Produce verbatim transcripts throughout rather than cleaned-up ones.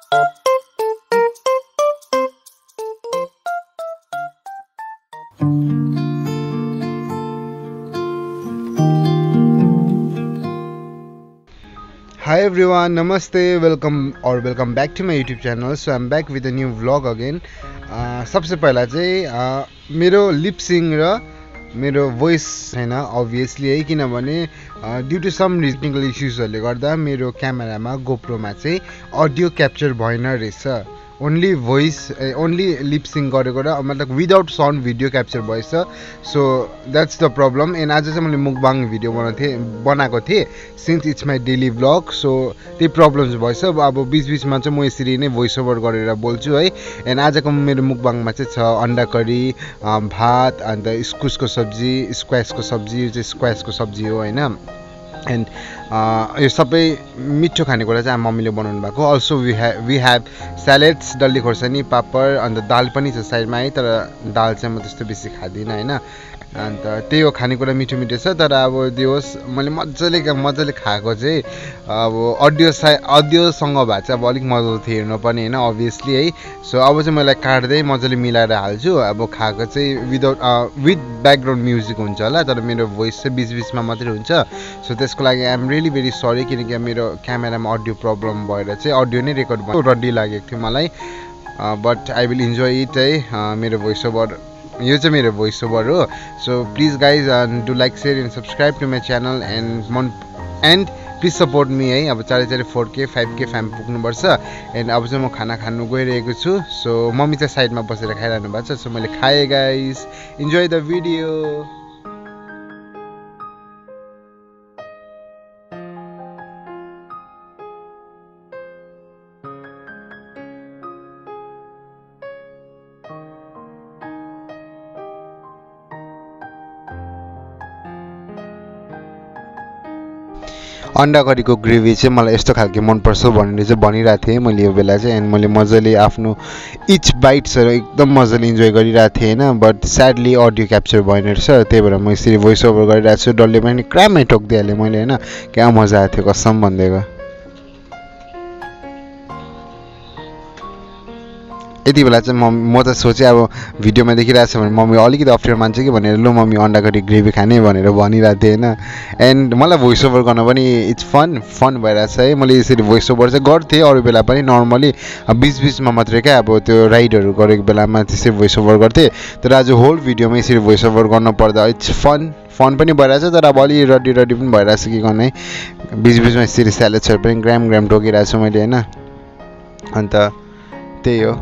Hi everyone, namaste, welcome or welcome back to my YouTube channel. So I'm back with a new vlog again. Uh, सबसे पहला चाहिँ uh, मेरो lip sync र मेरो voice हैन obviously है किनभने due to some technical issues हरुले गर्दा मेरो क्यामेरामा GoPro-मा चाहिँ audio capture भएन रहेछ. Only voice, uh, only lip sync गरेको र मतलब without sound video capture भएछ. So that's the problem. And आज चाहिँ मैले mukbang video बनाएको थिएँ बनाएको थिएँ since it's my daily vlog. So त्यही problems भएछ. अब बीच बीचमा चाहिँ म यसरी नै voice over गरेर बोल्छु है. And आजको मेरो mukbang मा चाहिँ छ अंडा करी, भात अन्त इस्कुसको सब्जी, स्क्वाशको सब्जी, यो चाहिँ स्क्वाशको सब्जी हो हैन. And यो सबै मिठो खानेकुरा चाहिँ मम्मीले बनाउनु भएको. Also we have we have salads, डल्ले खोर्सानी, पापड अन्त दाल पनि छ साइडमा है. तर दाल चाहिँ म त्यस्तो बेसी खादिन हैन. अन्त त्यही हो खानेकुरा मिठो मिठो छ. तर अब त्यो होस् मैले मज्जाले मज्जाले खाएको चाहिँ अब अडियो साइ अडियोसँग भए चाहिँ अब अलिक मजा थियो हेर्न पनि हैन obviously है. सो अब चाहिँ मैले काट्दै मज्जाले मिलाएर हाल्छु. अब खाएको चाहिँ विदाउट विथ ब्याकग्राउन्ड म्युजिक हुन्छ होला तर मेरो भोइस चाहिँ बीच बीचमा मात्रै हुन्छ. सो त्यसको लागि I am really very sorry किनकि मेरो क्यामेरामा अडियो प्रब्लम भएर चाहिँ अडियो नै रेकर्ड भयो. रड्डी लागेको थियो मलाई. But I will enjoy it है. मेरो भोइस ओभर यो चाहिँ मेरो भोइस ओभर हो. So please guys do like share and subscribe to my channel and मन एन्ड प्लिज सपोर्ट मी है. अब चाँडै चाँडै फोर के फाइभ के फ्याम पुग्नुपर्छ. एन्ड अब चाहिँ म खाना खानु गइरहेको छु. सो मम्मी चाहिँ साइडमा बसेर खाइरहनु भएको छ. सो मैले खाएँ गाइज. Enjoy the video. अंडा करीको ग्रेभी चाहिँ मलाई यस्तो खालके मन पर्छ भनेर चाहिँ भनिरहेको थिएँ मैले यो बेला चाहिँ. एन्ड मैले मजाले आफ्नो इच बाइट्सहरु एकदम मजाले इन्जोय गरिरहेको थिएँ हैन. बट स्याडली अडियो क्याप्चर भएन रहेछ. त्यही भएर म यसरी भोइस ओभर गरिरहेको छु. डल्ले पनि क्रामै टोक्दिहालेँ मैले हैन. क्या मजा आएको थियो कसम भन्देको. यति बेला चाहिँ म म त सोचेँ अब भिडियोमा देखिरहेको छ भने मम्मी अलिकति अप्ठ्यारो मान्छ कि भनेर लु मम्मी अंडा करी ग्रेभी खाने भनेर भनिरहेको थिएँ हैन. एन्ड मलाई भोइस ओभर गर्न पनि इट्स फन फन भइरहेछ है. मैले यसरी भोइस ओभर चाहिँ गर्थेँ अरू बेला पनि नर्मली बीच बीचमा मात्रै क्या. अब त्यो राइडहरू गरेको बेलामा त्यसरी भोइस ओभर गर्थेँ. तर आज होल भिडियोमा यसरी भोइस ओभर गर्न पर्दा इट्स फन फन पनि भइरहेछ. तर अब अलि रड्डी रड्डी पनि भइरहेछ कि गर्ने है. बीच बीचमा यसरी स्यालेड्सहरू पनि ग्राम ग्राम टोकिरहेको छु मैले हैन. अन्त त्यही हो.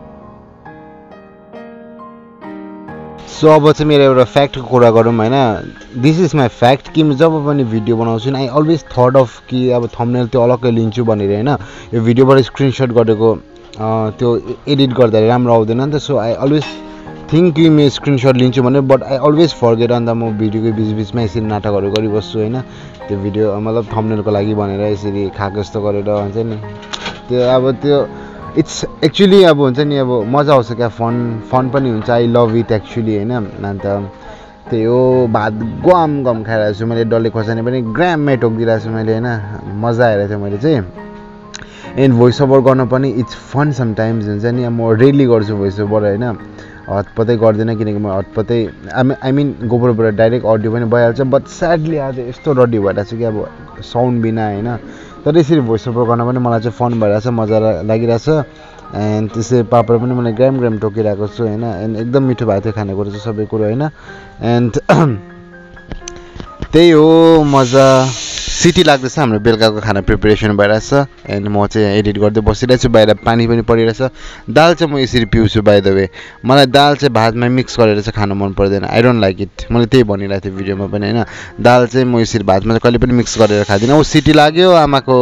सो अब चाहिँ मेरो एउटा फ्याक्टको कुरा गरौँ हैन. दिस इज माई फ्याक्ट कि जब पनि भिडियो बनाउँछु आई अलवेज थट अफ कि अब थम्बनेल त्यो अलग्गै लिन्छु भनेर हैन. यो भिडियोबाट स्क्रिनसट गरेको त्यो एडिट गर्दा राम्रो आउँदैन नि त. सो आई अलवेज थिङ्क कि म स्क्रिनसट लिन्छु भनेर बट आई अलवेज फर्गेट. अन्त म भिडियोको बिच बिचमा यसरी नाटकहरू गरिबस्छु हैन. त्यो भिडियो मतलब थम्बनेलको लागि भनेर यसरी खाएको जस्तो गरेर हुन्छ नि त्यो. अब त्यो इट्स एक्चुअली अब हुन्छ नि अब मजा आउँछ क्या. फन फन पनि हुन्छ. आई लभ इट एक्चुअली हैन. अन्त त्यही हो. भात गम गम खाइरहेको छु मैले. डल्ले खोर्सानी पनि ग्राममै टोकिदिरहेको छु मैले हैन. मजा आइरहेको थियो मैले चाहिँ. एन्ड भोइस ओभर गर्न पनि इट्स फन समटाइम्स हुन्छ नि. म रेली गर्छु भोइस ओभर हैन. हतपतै गर्दिनँ किनकि म हतपतै आई मिन गोबरबाट डाइरेक्ट अडियो पनि भइहाल्छ. बट स्याडली आज यस्तो रड्डी भइरहेको छ कि अब साउन्ड बिना हैन. तर यसरी भोइस ओभर गर्न पनि मलाई चाहिँ फन भइरहेछ मजा लागिरहेछ. एन्ड त्यसै पापड पनि मैले ग्राम ग्राम टोकिरहेको छु हैन. एन्ड एकदम मिठो भएको थियो खानेकुरा चाहिँ सबै कुरो हैन. एन्ड त्यही हो मजा. सिटी लाग्दैछ हाम्रो बेलुकाको खाना प्रिपरेसन भइरहेछ. एन्ड म चाहिँ एडिट गर्दै बसिरहेको छु. बाहिर पानी पनि परिरहेछ. दाल चाहिँ म यसरी पिउँछु बाइ द वे. मलाई दाल चाहिँ भातमा मिक्स गरेर चाहिँ खानु मन पर्दैन. I don't like it. मैले त्यही भनिरहेको थिएँ भिडियोमा पनि हैन. दाल चाहिँ म यसरी भातमा चाहिँ कहिले पनि मिक्स गरेर खाँदिनँ. ओ सिटी लाग्यो आमाको.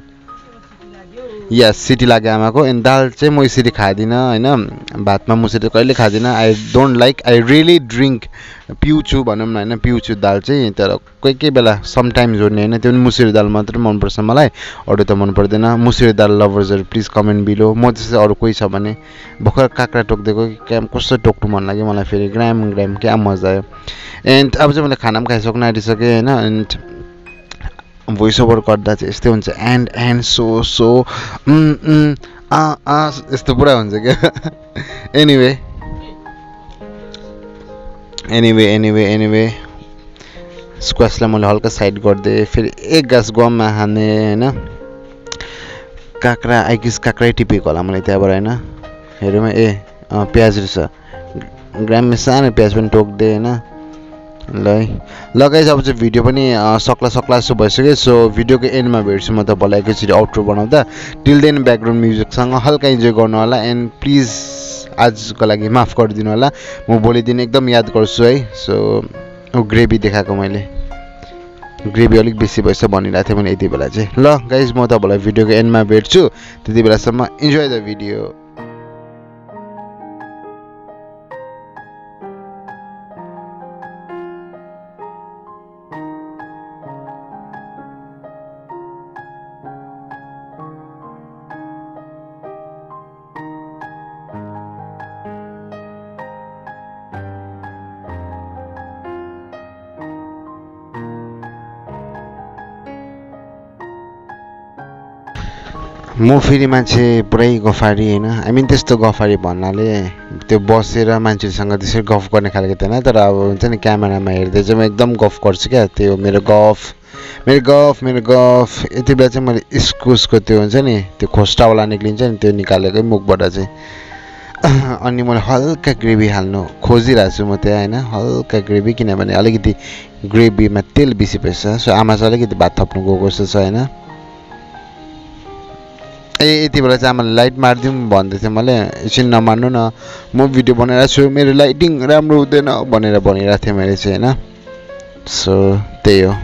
यस सिटी लाग्यो आमाको. एन्ड दाल चाहिँ म यसरी खाँदिनँ हैन. भातमा मुसेर कहिले खाँदिनँ. I don't like. I really drink पिउँछु भनौँ न हैन. पिउँछु दाल चाहिँ तर कोही कोही बेला समटाइम्स हो नि हैन. त्यो पनि मुसुरी दाल मात्रै मनपर्छ मलाई. अरू त मन पर्दैन. मुसुरी दाल लभर्सहरू प्लिज कमेन्ट बिलो. म त्यस्तै अरू कोही छ भने भर्खर काँक्रा टोक्दिएको कि क्याम कस्तो टोक्नु मन लाग्यो मलाई फेरि ग्राम ग्राम क्या मजा आयो. एन्ड अब चाहिँ मैले खाना पनि खाइसक्नु आँटिसकेँ हैन. एन्ड भोइस ओभर गर्दा चाहिँ यस्तै हुन्छ एन्ड एन्ड सो सो आ आ यस्तो पुरा हुन्छ क्या एनिवे एनिवे एनिवे एनिवे स्क्वासलाई मैले हल्का साइड गरिदिएँ फेरि एक गाँस गममा हाने होइन काँक्रा आइकिस काँक्रै टिपेको होला मैले त्यहाँबाट होइन हेरौँ ए प्याज रहेछ ग्राममा सानो प्याज पनि टोकिदिएँ होइन ल है ल गाइस अब चाहिँ भिडियो पनि सक्ला सक्ला जस्तो भइसक्यो सो भिडियोको एन्डमा भेट्छु म तपाईँलाई एकैचोटि आउटरो बनाउँदा टिल देन ब्याकग्राउन्ड म्युजिकसँग हल्का इन्जोय गर्नु होला एन्ड प्लिज आजको लागि माफ गरिदिनु होला म भोलि दिन एकदम याद गर्छु है सो ग्रेभी देखाएको मैले ग्रेभी अलिक बेसी भएछ भनिरहेको थिएँ मैले यति बेला चाहिँ ल गाइस म तपाईँलाई भिडियोको एन्डमा भेट्छु त्यति बेलासम्म इन्जोय द भिडियो म फेरि मान्छे पुरै गफारी होइन आई मिन त्यस्तो गफारी भन्नाले त्यो बसेर मान्छेसँग त्यसरी गफ गर्ने खालको थिएन तर अब हुन्छ नि क्यामेरामा हेर्दै चाहिँ म एकदम गफ गर्छु क्या त्यो मेरो गफ मेरो गफ मेरो गफ यति बेला चाहिँ मैले इस्कुसको त्यो हुन्छ नि त्यो खोस्टावाला निक्लिन्छ नि त्यो निकालेकै मुखबाट चाहिँ अनि मैले हल्का ग्रेभी हाल्नु खोजिरहेको छु म त्यहाँ होइन हल्का ग्रेभी किनभने अलिकति ग्रेभीमा तेल बेसी भएछ सो आमा चाहिँ अलिकति भात थप्नु गएको जस्तो छ होइन ए यति बेला चाहिँ आमाले लाइट मारिदिउँ भन्दै थियो मैले एकछिन नमान्नु न म भिडियो बनाइरहेको छु मेरो लाइटिङ राम्रो हुँदैन भनेर भनिरहेको थिएँ मैले चाहिँ होइन सो त्यही हो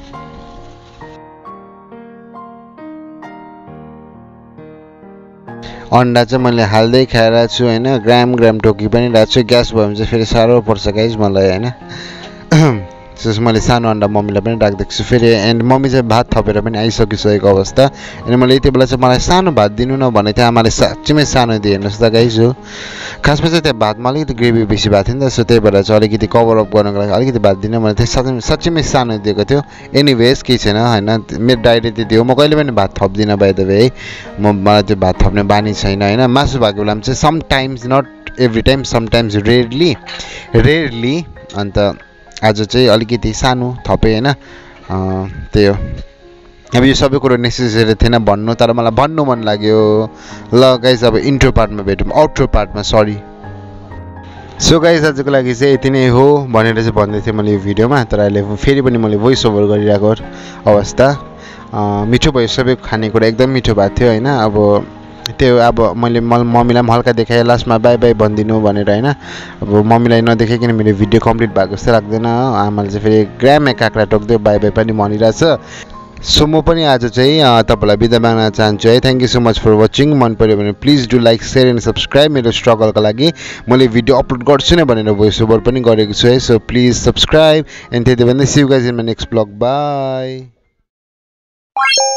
अन्डा चाहिँ मैले हाल्दै खाइरहेको छु होइन ग्राम ग्राम टोकी पनि रहेको छु ग्यास भयो भने चाहिँ फेरि साह्रो पर्छ गाइस मलाई होइन त्यसपछि मैले सानो अन्डा मम्मीलाई पनि राखिदिएको छु फेरि एन्ड मम्मी चाहिँ भात थपेर पनि आइसकिसकेको अवस्था अनि मैले यति बेला चाहिँ मलाई सानो भात दिनु न भने चाहिँ आमाले साँच्चीमै सानो दिए हेर्नुहोस् त गाइस हो खासमा चाहिँ त्यहाँ भातमा अलिकति ग्रेभी बेसी भएको थियो नि त सो त्यही भएर चाहिँ अलिकति कभर अप गर्नको लागि अलिकति भात दिनु भने चाहिँ साँच्चै साँच्चीमै सानो दिएको थियो एनिवेज केही छैन होइन मेरो डायरी त्यति हो म कहिले पनि भात थप्दिनँ बाइ द वे है म मलाई त्यो भात थप्ने बानी छैन होइन मासु भएको बेलामा चाहिँ sometimes not every time sometimes rarely rarely अन्त आज चाहिँ अलिकति सानो थपेँ होइन त्यही हो अब यो सबै कुरो नेसेसरी थिएन भन्नु तर मलाई भन्नु मन लाग्यो ल गाइस अब इन्ट्रो पार्टमा भेटौँ आउट्रो पार्टमा सरी सो गाइस आजको लागि चाहिँ यति नै हो भनेर चाहिँ भन्दै थिएँ मैले यो भिडियोमा तर अहिले फेरि पनि मैले भोइस ओभर गरिरहेको अवस्था मिठो भयो सबै खानेकुरा एकदम मिठो भएको थियो होइन अब त्यो अब मैले मम्मीलाई पनि हल्का देखाएँ लास्टमा बाई बाई भनिदिनु भनेर होइन अब मम्मीलाई नदेखाइकन मेरो भिडियो कम्प्लिट भएको जस्तो लाग्दैन आमाले चाहिँ फेरि ग्राममा काँक्रा टोक्दै बाई बाई पनि भनिरहेछ सो म पनि आज चाहिँ तपाईँलाई बिदा माग्न चाहन्छु है thank you so much for watching मन पऱ्यो भने please do like share and subscribe मेरो स्ट्रगलको लागि मैले भिडियो अपलोड गर्छु नै भनेर भोइस ओभर पनि गरेको छु है सो प्लिज सब्सक्राइब एन्ड त्यति भन्दै see you guys in my next vlog by